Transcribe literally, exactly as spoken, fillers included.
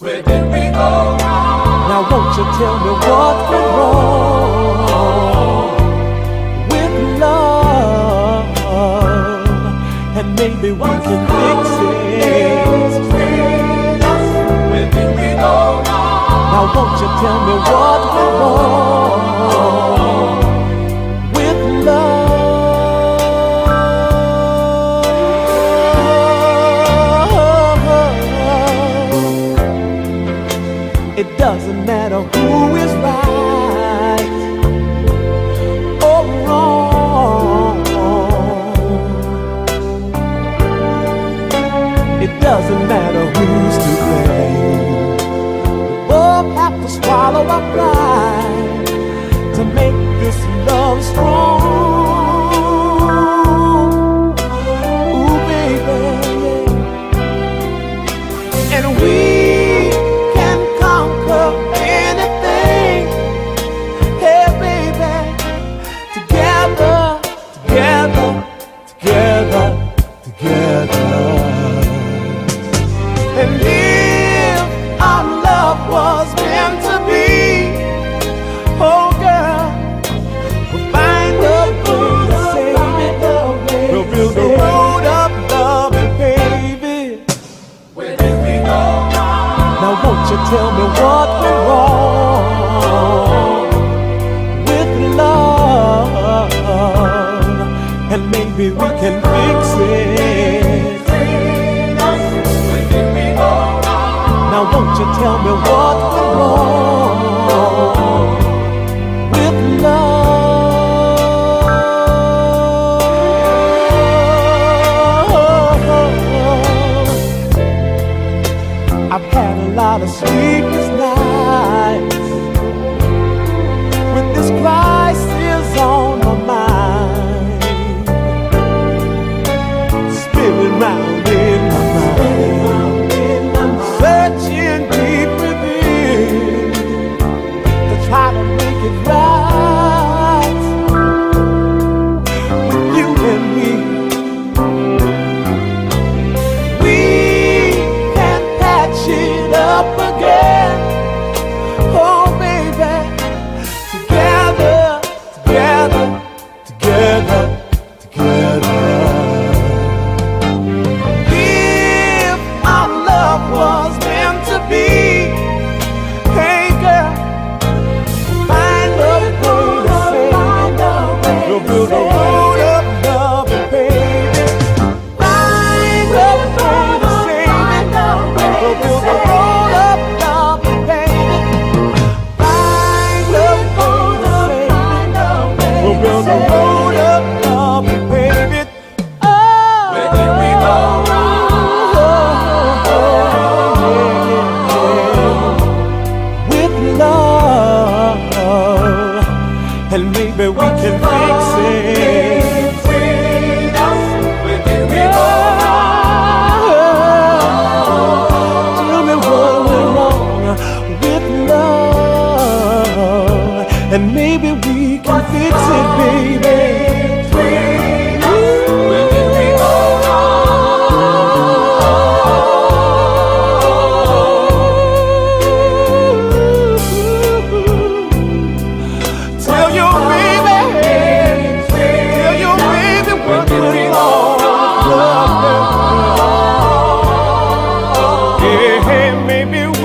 Where did we go wrong? Now won't you tell me what went wrong with love, and maybe we can fix it. Where did we go wrong? Now won't you tell me what went wrong with love? It doesn't matter who is right or wrong. It doesn't matter who's to blame. We both have to swallow our pride to make this love strong. Ooh, baby, and we was meant to be. Oh girl, we'll find a way to save it. We'll build a road of love and pave it. Where did we go wrong? Now won't you tell me what went wrong with love, and maybe we can fix it. Now won't you tell me what went wrong with love? I've had a lot of sleepless nights with this crisis on my mind, spinning round in my mind, searching deep within to try to make it right with you and me. We can patch it up again, oh baby, together, together, together, together. If our love was meant to be, hey girl, find a way to save it. We'll build a road of love, baby. Find a way to save it. We'll build a road of love, baby. Find a way to save it. We'll build a road of love, baby. Oh, Where did we go with love, and maybe we can fix it. Where did we go Tell me what went wrong with love, and maybe we can fix it, baby. Where did we go Tell your baby, tell your baby what went wrong. Yeah, maybe